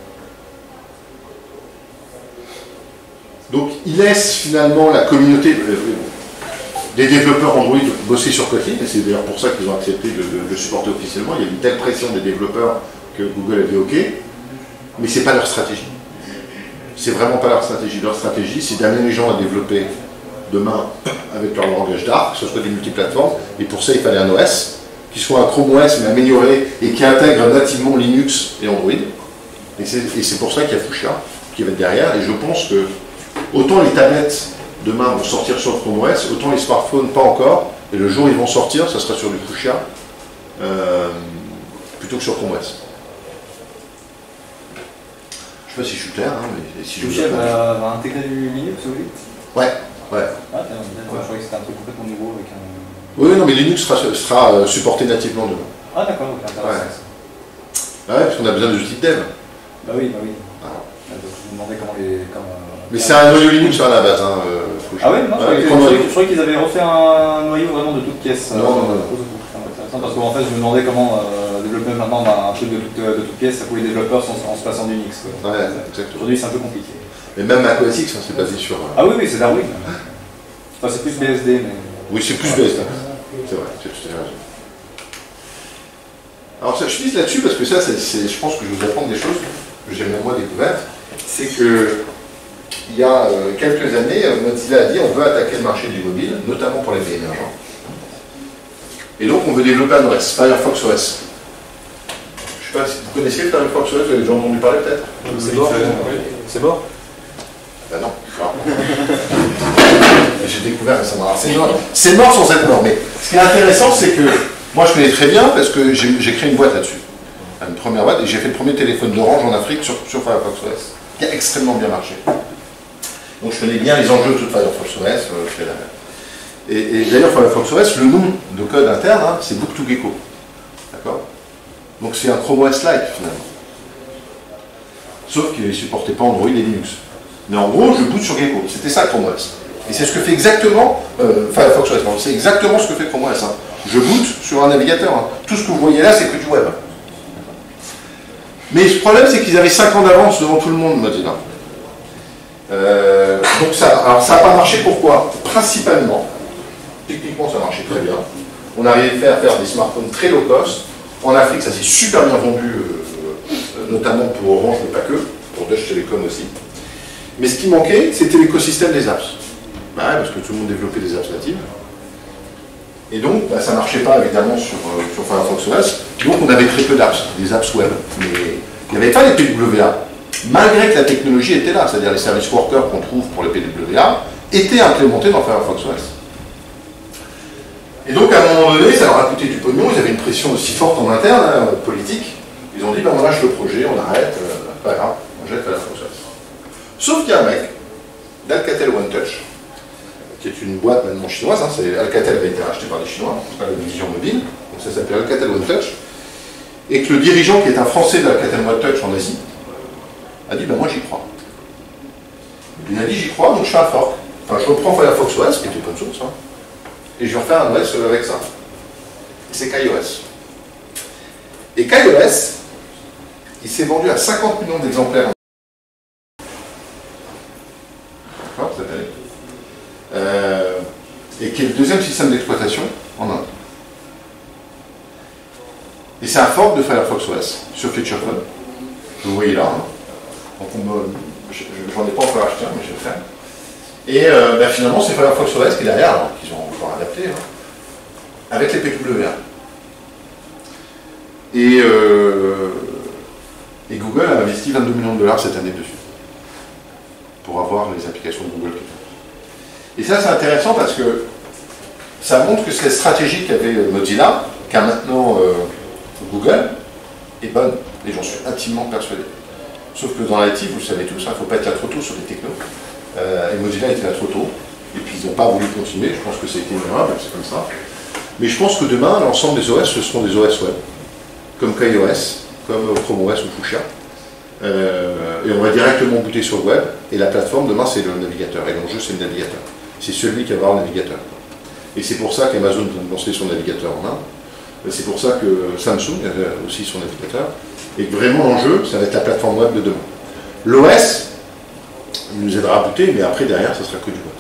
Donc il laisse finalement la communauté euh, des développeurs Android bosser sur Kotlin, et c'est d'ailleurs pour ça qu'ils ont accepté de, de, de le supporter officiellement. Il y a une telle pression des développeurs que Google a dit OK, mais ce n'est pas leur stratégie. C'est vraiment pas leur stratégie. Leur stratégie, c'est d'amener les gens à développer demain avec leur langage Dart, que ce soit des multiplateformes, et pour ça il fallait un O S, qui soit un Chrome O S mais amélioré et qui intègre nativement Linux et Android. Et c'est pour ça qu'il y a Fuchsia qui va être derrière, et je pense que autant les tablettes demain vont sortir sur le Chrome O S, autant les smartphones pas encore, et le jour où ils vont sortir, ça sera sur du Fuchsia, euh, plutôt que sur Chrome O S. Je sais pas si je suis clair, hein, mais si Fuchsia je va, va intégrer du Linux, oui. Ouais, ouais. Ah, ouais. Je croyais que c'était un truc complètement nouveau avec un... Oui, non, mais Linux sera, sera supporté nativement demain. Ah d'accord, donc intéressant. Ouais. Ah ouais, parce qu'on a besoin d'outils de dev. Bah oui, bah oui. Ah. Donc, je me demandais comment les... Comment, Mais c'est un noyau Linux à la base. Hein, euh, ah ouais, non, je ouais, croyais que- je croyais qu'ils avaient refait un noyau vraiment de toutes pièces. Non, non, non. Parce qu'en fait, je me demandais comment euh, développer maintenant un truc de toute, de toute pièce pour les développeurs sans, en se passant d'Unix. Ouais, exactement. Aujourd'hui, c'est un peu compliqué. Mais même macOS X, hein, c'est basé sur... Euh... Ah oui, oui, c'est Darwin. Enfin, c'est plus B S D, mais... Oui, c'est plus B S D. C'est vrai, c'est tout à fait raison. Alors, ça, je dis là-dessus parce que ça, c'est, c'est, je pense que je vous apprends des choses que j'ai même moi découvertes. C'est que, il y a euh, quelques années, Mozilla a dit on veut attaquer le marché du mobile, notamment pour les pays émergents. Et donc, on veut développer un O S, Firefox O S. Je ne sais pas si vous connaissiez le Firefox O S, vous avez déjà entendu parler peut-être? C'est mort. C'est mort. Ben non. J'ai découvert récemment. C'est mort. C'est mort sans être mort. Mais ce qui est intéressant, c'est que moi je connais très bien parce que j'ai, j'ai créé une boîte là-dessus. Une première boîte, et j'ai fait le premier téléphone d'Orange en Afrique sur, sur Firefox O S, qui a extrêmement bien marché. Donc je connais bien les enjeux de Firefox O S. Euh, je fais la... Et, et d'ailleurs, Firefox O S, le nom de code interne, hein, c'est Book to Gecko. D'accord? Donc c'est un Chrome O S-like finalement. Sauf qu'il ne supportait pas Android et Linux. Mais en gros, je boot sur Gecko. C'était ça Chrome O S. Et c'est ce que fait exactement euh, Firefox O S. C'est exactement ce que fait Chrome O S. Hein. Je boot sur un navigateur. Hein. Tout ce que vous voyez là, c'est que du web. Mais le problème, c'est qu'ils avaient cinq ans d'avance devant tout le monde, Mozilla. Euh, donc ça, alors ça n'a pas marché, pourquoi? Principalement, techniquement ça marchait très bien. On arrivait à faire des smartphones très low cost. En Afrique, ça s'est super bien vendu, euh, notamment pour Orange, mais pas que, pour Deutsche Telekom aussi. Mais ce qui manquait, c'était l'écosystème des apps. Bah ouais, parce que tout le monde développait des apps natives. Et donc, bah, ça ne marchait pas évidemment sur, euh, sur Firefox O S. Donc on avait très peu d'apps, des apps web. Mais il n'y avait pas les P W A. Malgré que la technologie était là, c'est-à-dire les services workers qu'on trouve pour les P W A, étaient implémentés dans Firefox O S. Et donc à un moment donné, ça leur a coûté du pognon, ils avaient une pression aussi forte en interne, hein, politique. Ils ont dit, ben on lâche le projet, on arrête, euh, pas grave, on jette Firefox O S. Sauf qu'il y a un mec, d'Alcatel One Touch, qui est une boîte maintenant chinoise, hein, c'est, Alcatel avait été racheté par les Chinois, en tout cas la division mobile, donc ça s'appelle Alcatel One Touch, et que le dirigeant qui est un Français d'Alcatel One Touch en Asie, a dit, ben moi j'y crois. Il a dit, j'y crois, donc je fais un fork. Enfin, je reprends Firefox O S, qui est open source, hein, et je vais refaire un O S avec ça. Et c'est KaiOS. Et KaiOS, il s'est vendu à cinquante millions d'exemplaires. D'accord, cette année. Euh, et qui est le deuxième système d'exploitation en Inde. Et c'est un fork de Firefox O S sur FeaturePhone. Vous voyez là. Hein. Donc on me, je, j'en ai pas encore acheté, mais je vais le faire. Et euh, ben finalement, c'est Firefox O S qui est derrière, alors qu'ils ont encore adapté, hein, avec les P W A. Et, euh, et Google a investi vingt-deux millions de dollars cette année dessus, pour avoir les applications de Google qui tournent. Et ça, c'est intéressant parce que ça montre que cette stratégie qu'avait Mozilla, qu'a maintenant euh, Google, est bonne. Et j'en suis intimement persuadé. Sauf que dans l'I T, vous le savez tous, il ne faut pas être là trop tôt sur les technos. Euh, et Mozilla était là trop tôt. Et puis ils n'ont pas voulu continuer. Je pense que c'était une erreur, c'est comme ça. Mais je pense que demain, l'ensemble des O S, ce seront des O S web. Comme KaiOS, comme Chrome O S ou Fuchsia. Euh, et on va directement booter sur le web. Et la plateforme, demain, c'est le navigateur. Et l'enjeu, c'est le navigateur. C'est celui qui va avoir le navigateur. Et c'est pour ça qu'Amazon vient de lancer son navigateur en Inde. C'est pour ça que Samsung a aussi son navigateur. Et que vraiment, l'enjeu, ça va être la plateforme web de demain. L'O S, il nous aidera à booter, mais après, derrière, ça sera que du web.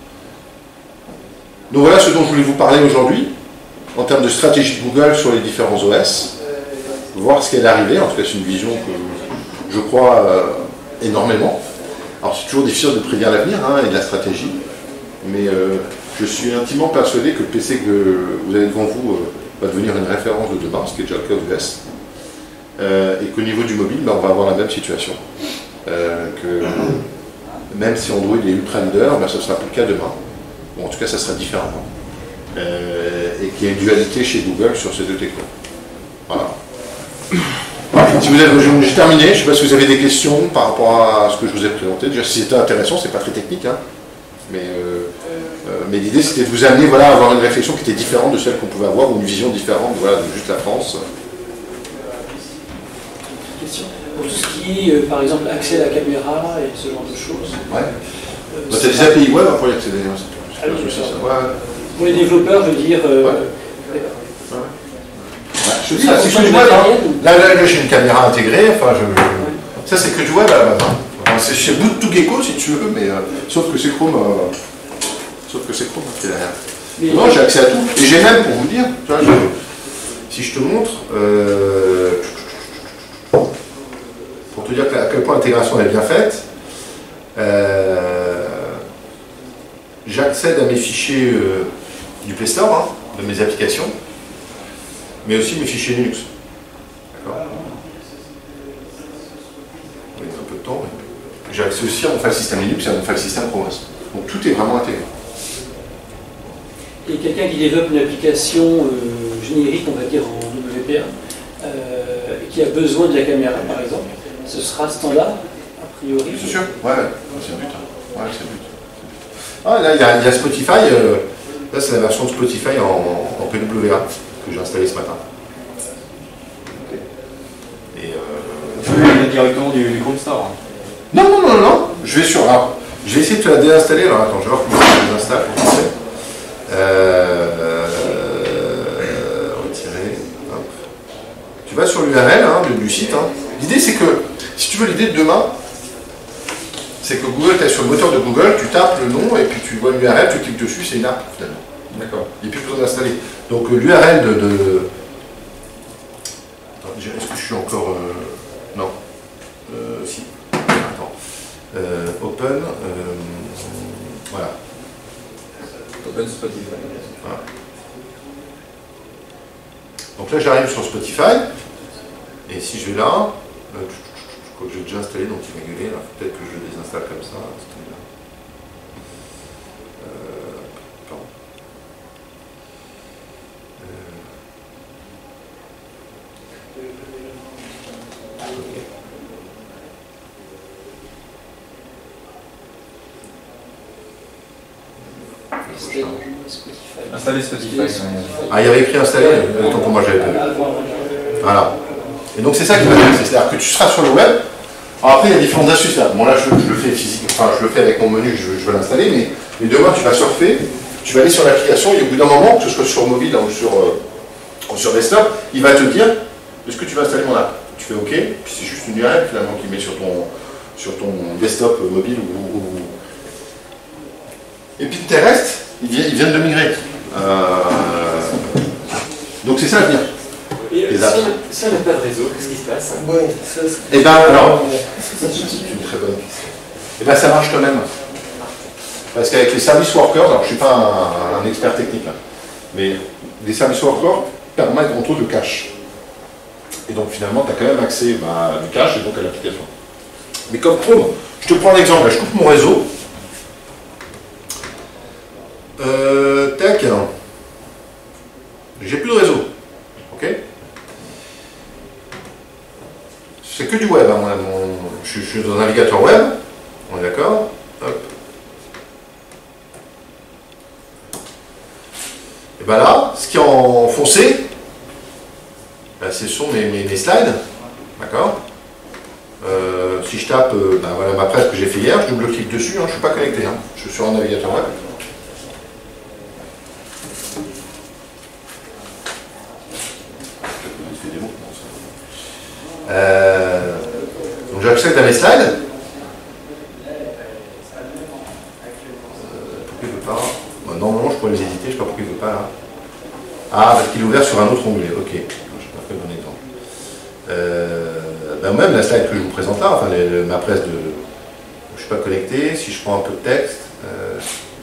Donc voilà ce dont je voulais vous parler aujourd'hui, en termes de stratégie de Google sur les différents O S. Voir ce qu'elle est arrivée, en tout cas, c'est une vision que je crois euh, énormément. Alors, c'est toujours difficile de prédire l'avenir hein, et de la stratégie, mais euh, je suis intimement persuadé que le P C que vous avez devant vous euh, va devenir une référence de demain, ce qui est déjà le cas aux U S. Euh, et qu'au niveau du mobile, ben, on va avoir la même situation. Euh, que même si Android est ultra leader, ben, ce ne sera plus le cas demain. Bon, en tout cas, ça sera différemment. Euh, et qu'il y a une dualité chez Google sur ces deux technos. Voilà. Si vous avez, j'ai terminé, je ne sais pas si vous avez des questions par rapport à ce que je vous ai présenté. Déjà, si c'était intéressant, c'est pas très technique, hein, mais, euh, euh, mais l'idée c'était de vous amener voilà, à avoir une réflexion qui était différente de celle qu'on pouvait avoir, ou une vision différente voilà, de juste la France. question. Pour tout ce qui est, euh, par exemple, accès à la caméra et ce genre de choses. Ouais. Euh, Bah, t'as des A P I web pour y accéder. Hein, Ah oui, c'est ça. ça. Ouais. Pour les développeurs, je veux dire. Euh, Ouais. ouais. Ouais, je te dis, Ça, là, c'est c'est que du du web. Hein. matériel ou- Là, là, là j'ai une caméra intégrée. Enfin, je, je- ça, c'est que du web à la base. Hein. Enfin, c'est chez Boot to Gecko, si tu veux, mais euh, sauf que c'est Chrome. Euh, sauf que c'est Chrome qui est derrière. Mais- Non, j'ai accès à tout. Et j'ai même, pour vous dire, tu vois, je- si je te montre, euh, pour te dire à quel point l'intégration est bien faite, euh, j'accède à mes fichiers euh, du Play Store, hein, de mes applications, mais aussi mes fichiers Linux. D'accord. Oui, un peu de temps. mais J'ai accès aussi à mon file system Linux et à mon file system Progress. Donc tout est vraiment intégré. Et quelqu'un qui développe une application euh, générique, on va dire en W P un, euh, qui a besoin de la caméra par exemple, ce sera standard, a priori. C'est sûr. Ouais, ouais, c'est le but. hein. Ouais, c'est le but. Ah, là, il y, a- il y a Spotify. euh, là, c'est la version de Spotify en, en P W A que j'ai installé ce matin. Et euh, Tu peux le mettre directement du, du Chrome Store. hein. non, non, non, non. Je vais sur. Alors, je vais essayer de te la déinstaller. Alors, attends, je vais voir comment ça se désinstalle. pour commencer. Euh, retirer. Hop. Tu vas sur l'U R L hein, du, du site. Hein. L'idée, c'est que, si tu veux, l'idée de demain, c'est que Google, tu es sur le moteur de Google, tu tapes le nom et puis tu vois l'U R L, tu cliques dessus, c'est une app finalement. D'accord. Il n'y a plus besoin d'installer. Donc euh, l'U R L de. de... Attends, est-ce que je suis encore. Euh... Non. Euh, si. Attends. Euh, open. Euh... Voilà. Open Spotify. Voilà. Donc là, j'arrive sur Spotify. Et si je vais là. Euh, je crois que j'ai déjà installé, donc il va gueuler. Alors peut-être que je le désinstalle comme ça. Euh, pardon. Installer Spotify. Ah, il y avait écrit installer, le temps que moi j'avais pas vu. Voilà. Et donc c'est ça qui va passer, c'est-à-dire que tu seras sur le web. Alors après, il y a différentes astuces là. Bon là, je, je le fais physique, enfin je le fais avec mon menu, je, je vais l'installer, mais, mais demain tu vas surfer, tu vas aller sur l'application et au bout d'un moment, que ce soit sur mobile ou sur, euh, ou sur desktop, il va te dire est-ce que tu vas installer mon app. Tu fais OK, puis c'est juste une U R L finalement qu'il met sur ton, sur ton desktop euh, mobile ou, ou... Et Pinterest, ils viennent, ils viennent de migrer. Euh... Donc c'est ça l'avenir. Et Les si apps. on si on n'a pas de réseau, qu'est-ce qui se passe? Ouais, ça, c'est- Eh bien alors, c'est une très bonne question. Eh bien ça marche quand même. Parce qu'avec les service workers, alors je ne suis pas un, un expert technique, hein, mais les service workers permettent entre autres de cache. Et donc finalement, tu as quand même accès bah, à du cache et donc à l'application. Mais comme Chrome, je te prends un exemple, là, je coupe mon réseau. Euh, tac, j'ai plus de réseau. Ok? C'est que du web, hein, mon- mon- je, je suis dans un navigateur web, on est d'accord? Hop. Et bien là, ce qui est en foncé, ben, ce sont mes, mes- mes slides, d'accord? Euh, si je tape euh, ben, voilà, ma presse que j'ai fait hier, je double-clique dessus, hein, je ne suis pas connecté, hein, je suis sur un navigateur web. Euh, donc j'accède à mes slides. Euh, pourquoi il ne veut pas? Bon, normalement je pourrais les éditer, je ne sais pas pourquoi il ne veut pas là. Ah, parce qu'il est ouvert sur un autre onglet, ok. Je n'ai pas fait le bon exemple. Euh, ben même la slide que je vous présente là, enfin les- les- ma presse de. Je ne suis pas connecté, si je prends un peu de texte. Euh,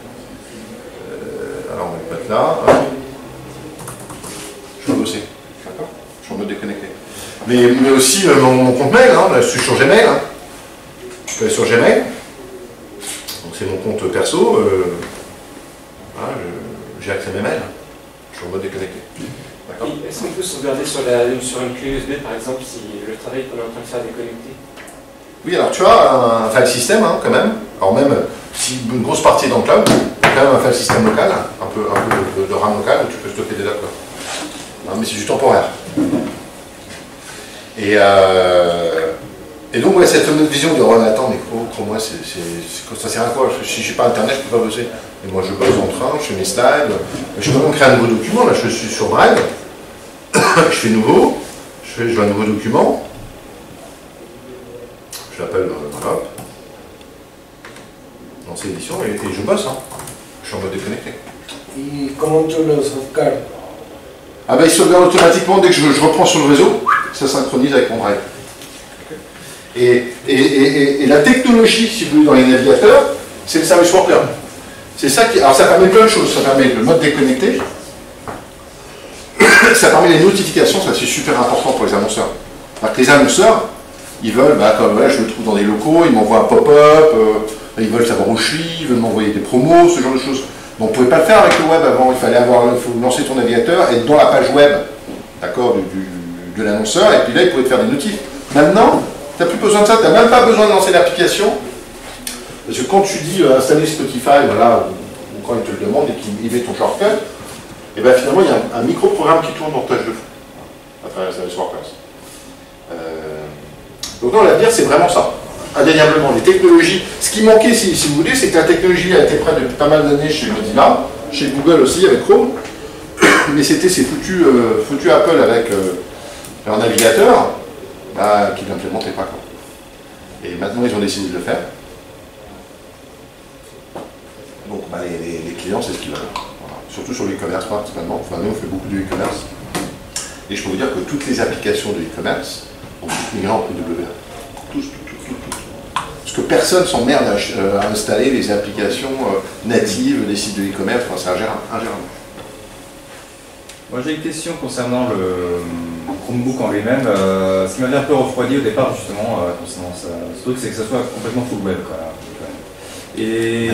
euh, alors on va le mettre là. Hop. Je vais bosser. D'accord? Je suis en mode déconnecté. Mais, mais aussi euh, mon, mon compte mail, hein, là, je suis sur Gmail. Hein. Je peux aller sur Gmail. Donc c'est mon compte perso. Euh, voilà, je- j'ai accès à mes mails. Je suis en mode déconnecté. D'accord. Et est-ce qu'on peut sauvegarder sur, la, sur une clé U S B par exemple si le travail qu'on est en train de faire est déconnecté? Oui, alors tu as un file system hein, quand même. Alors même si une grosse partie est dans le cloud, tu as quand même un file system local, un peu, un peu de, de, de RAM local où tu peux stocker des dates. Quoi. Hein, mais c'est du temporaire. Et euh, Et donc, ouais, cette vision de, oh, mais attends, mais oh, moi, c'est, c'est, ça sert à quoi? Si je n'ai pas Internet, je ne peux pas bosser. Et moi, je bosse en train, je fais mes slides, je peux même créer un nouveau document. Là, je suis sur Drive, je fais nouveau, je fais je veux un nouveau document, je l'appelle, euh, voilà, lancer l'édition, et, et je bosse. Hein. Je suis en mode déconnecté. Et comment tu le sauvegardes? Ah ben, il sauvegarde automatiquement dès que je, je reprends sur le réseau, ça synchronise avec mon Drive. Et, et, et, et la technologie, si vous voulez, dans les navigateurs, c'est le service worker. C'est ça qui. Alors ça permet plein de choses. Ça permet le mode déconnecté. Ça permet les notifications, ça c'est super important pour les annonceurs. Alors que les annonceurs, ils veulent, bah, comme ouais, je me trouve dans des locaux, ils m'envoient un pop-up, euh, ils veulent savoir où je suis, ils veulent m'envoyer des promos, ce genre de choses. Donc on ne pouvait pas le faire avec le web avant. Il fallait avoir, il faut lancer ton navigateur, être dans la page web, d'accord, du, du, de l'annonceur, et puis là il pouvait te faire des notifs. Maintenant, tu n'as plus besoin de ça, tu n'as même pas besoin de lancer l'application. Parce que quand tu dis euh, installer Spotify, voilà, ou, ou quand il te le demande et qu'il met ton shortcut, et bien finalement il y a un, un micro-programme qui tourne dans tâche de fond, à travers le service workers. Euh, donc non, l'avenir c'est vraiment ça, indéniablement. Les technologies, ce qui manquait, si, si vous voulez, c'est que la technologie a été prête depuis pas mal d'années chez Mozilla, chez Google aussi avec Chrome, mais c'était ces foutus, euh, foutus Apple avec euh, leur navigateur, bah, qui ne l'implémentaient pas. Quoi. Et maintenant, ils ont décidé de le faire. Donc, bah, les, les, les clients, c'est ce qu'ils veulent. Voilà. Surtout sur l'e-commerce, principalement. Enfin, nous, on fait beaucoup de e-commerce. Et je peux vous dire que toutes les applications de e-commerce ont toutes migré en P W A. Tous, tout, tout, tout, tout. Parce que personne s'emmerde à, euh, à installer les applications euh, natives des sites de e-commerce. Enfin, c'est ingérable. Moi j'ai une question concernant le Chromebook en lui-même. Euh, ce qui m'avait un peu refroidi au départ justement euh, concernant ça, ce truc, c'est que ça soit complètement full web. Quoi. Et...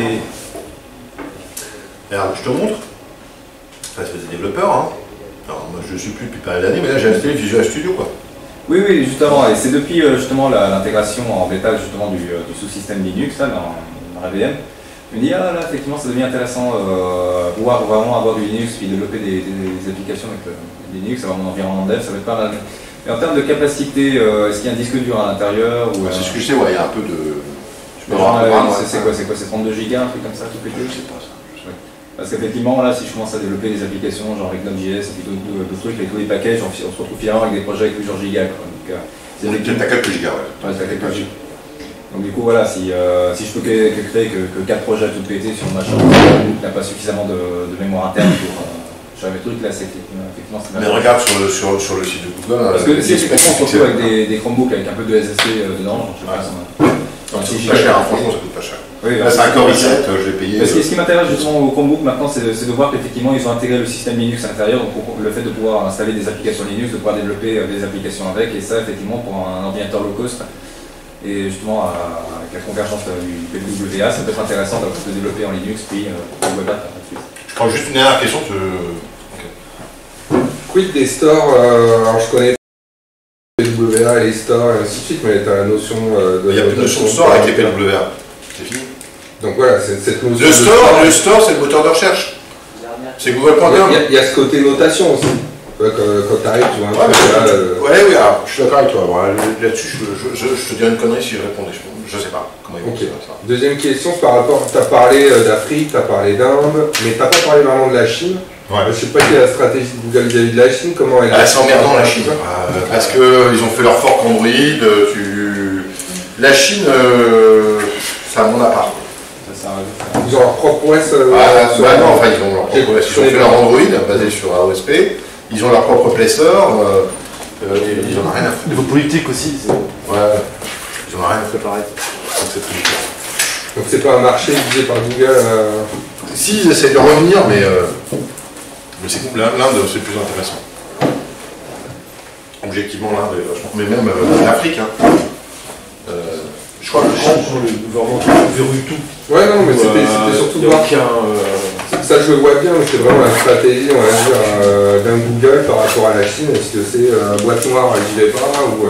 Alors, je te montre. Enfin, c'est des développeurs. Hein. Alors, moi je ne suis plus depuis pas mal d'années, mais là j'ai installé Visual Studio. Quoi. Oui, oui, justement. Et c'est depuis euh, justement l'intégration en bêta justement du, euh, du sous-système Linux là, dans, dans la V M. Je me dis, ah là, effectivement, ça devient intéressant euh, pouvoir vraiment avoir du Linux puis développer des, des, des applications avec le Linux, avoir mon environnement dev, ça va être pas mal. Mais en termes de capacité, euh, est-ce qu'il y a un disque dur à l'intérieur ou, bah, euh... c'est ce que je sais, ouais, il y a un peu de. C'est quoi, c'est quoi, c'est trente-deux gigas, un truc comme ça, tout petit? Je sais pas ça. Ouais. Parce qu'effectivement, là, si je commence à développer des applications, genre avec Node.js et puis d'autres trucs, avec tous les packages, on, on se retrouve finalement avec des projets avec plusieurs gigas. Quoi. Donc, euh, c'est t'as quelques gigas, ouais. Ouais, t'as quelques gigas. Donc du coup voilà, si, euh, si je peux créer, créer que, que quatre projets tout pétés sur ma chambre, qui n'a pas suffisamment de, de mémoire interne pour euh, gérer mes trucs, là c'est effectivement c'est Mais regarde sur le, sur, sur le site de Google. Parce que si effectivement on se retrouve avec des, des Chromebooks avec un peu de S S D euh, dedans, je sais pas, ça ça coûte pas cher, hein, franchement ça coûte pas cher. Oui, là, c'est un Core i sept, je l'ai payé. Parce que ce qui m'intéresse justement au Chromebook maintenant, c'est de, de voir qu'effectivement ils ont intégré le système Linux à l'intérieur, donc pour, le fait de pouvoir installer des applications Linux, de pouvoir développer euh, des applications avec, et ça effectivement pour un ordinateur low cost. Et justement, avec la convergence du P W A, ça peut être intéressant de développer en Linux, puis euh, web app. Je prends juste une dernière question. De... Okay. Quid des stores euh, alors je connais P W A et les stores et ainsi de suite, mais tu as la notion euh, de. Il n'y a plus de notion de store avec les P W A. C'est fini. Donc voilà, c'est cette notion. Le store, le store, c'est le moteur de recherche. C'est Google point com. Il y, y a ce côté notation aussi. Quand, quand tu arrives, tu vois un ouais, truc là. Euh... Ouais, oui, alors, je suis d'accord avec toi. Bon, là-dessus, je, je, je te dirais une connerie si je répondais. Je, je sais pas comment ils vont okay. faire ça. Deuxième question, par rapport, tu as parlé d'Afrique, tu as parlé d'Inde, mais tu n'as pas parlé vraiment de la Chine. Ouais. Je ne sais pas quelle est la stratégie de Google vis-à-vis de la Chine, comment elle est. Ah, c'est emmerdant la Chine. Euh, parce qu'ils ont fait leur fork Android. Tu... La Chine, euh, c'est un monde à part. Ils ont leur propre O S. Euh, ah, bah non, enfin, ils ont leur propre O S. Ils ont fait leur Android basé sur A O S P. Ils ont leur propre Play Store, euh, euh, ils en ont rien à foutre. Niveau politique aussi. Ouais, ils en ont rien à préparer. Donc c'est très différent. Donc c'est pas un marché visé par Google euh... Si, ils essaient de revenir, mais, euh, mais l'Inde c'est plus intéressant. Objectivement, l'Inde est vachement. Mais même euh, l'Afrique. Hein. Euh, je crois que le gouvernement verrouille tout. Ouais, non, mais c'était euh, surtout de voir. Euh... Ça, je le vois bien, mais c'est vraiment la stratégie, on va dire, euh, d'un Google par rapport à la Chine. Est-ce que c'est euh, boîte noire, j'y vais pas ou. Euh...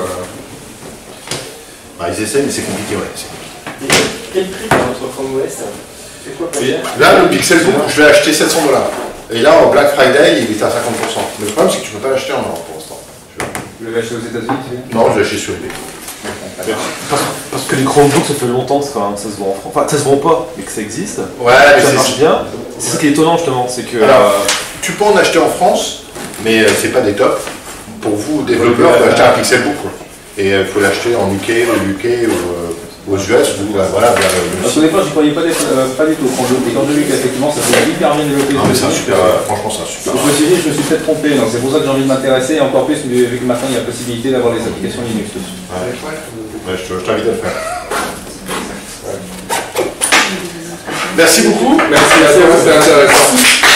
Bah, ils essaient, mais c'est compliqué, ouais. Compliqué. Quel prix pour votre Chrome O S? C'est quoi Et là, le Pixel Book, je l'ai acheté sept cents dollars. Et là, en Black Friday, il était à cinquante pour cent. Mais le problème, c'est que tu ne peux pas l'acheter en Europe pour l'instant. Vous l'avez acheté aux États-Unis? Non, je l'ai acheté sur eBay. Parce, parce que les Chromebooks, ça fait longtemps que ça, ça se vend en France. Enfin, ça se vend pas, mais que ça existe. Ouais, ça marche bien. C'est ce qui est étonnant justement, c'est que. Alors, euh, tu peux en acheter en France, mais euh, c'est pas des tops. Pour vous, développeurs, il faut acheter un Pixelbook. Quoi. Et il euh, faut l'acheter en U K, au U K, ou euh, aux U S, ou euh, voilà, vers le. Parce qu'au départ, j'y croyais pas, euh, pas du tout. Quand je, quand j'ai vu qu'effectivement ça pouvait hyper bien développer, Non, mais c'est un super, euh, franchement, c'est un super. Je me suis dit, je me suis peut-être trompé, donc c'est pour ça que j'ai envie de m'intéresser, et encore plus vu que maintenant il y a la possibilité d'avoir les applications Linux dessus. Ouais, ouais, je, je t'invite à le faire. Merci beaucoup. Merci à toi, c'est intéressant.